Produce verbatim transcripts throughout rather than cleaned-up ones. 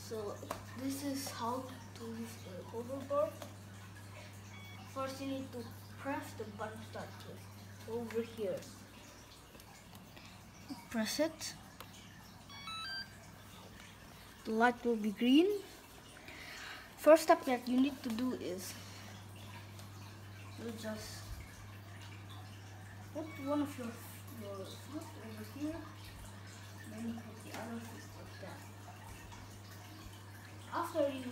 So this is how to use the hoverboard. First you need to press the button start over here. Press it. The light will be green. First step that you need to do is you just put one of your your foot over here, then you put the other foot like that. After you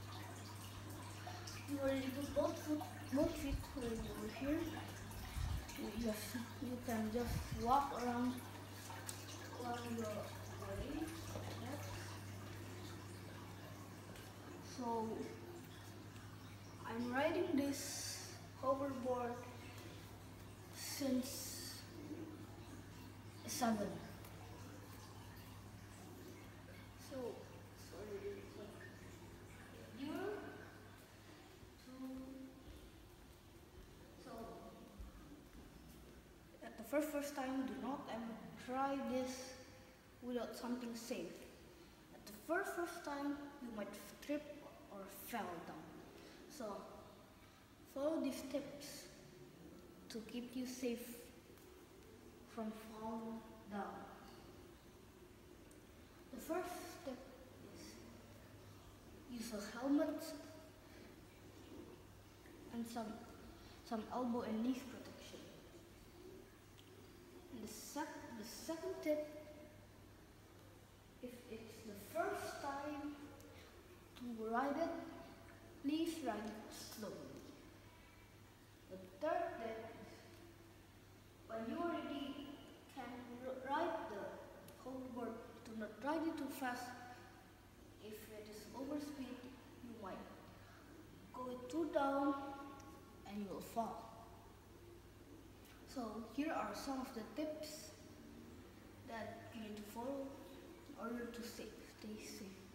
you already put both foot both feet over here, you just you can just walk around around your body like that. So I'm riding this hoverboard since seven. So, so you to so at the first first time, do not ever try this without something safe. At the first first time, you might trip or fell down. So follow these tips to keep you safe from falling down. The first step is use a helmet and some some elbow and knee protection. And the sec the second tip, if it's the first time to ride it, please ride it slowly. The third tip is when you already can ride the hoverboard, do not ride it too fast. If it is overspeed, you might go too down and you will fall. So here are some of the tips that you need to follow in order to stay, stay safe.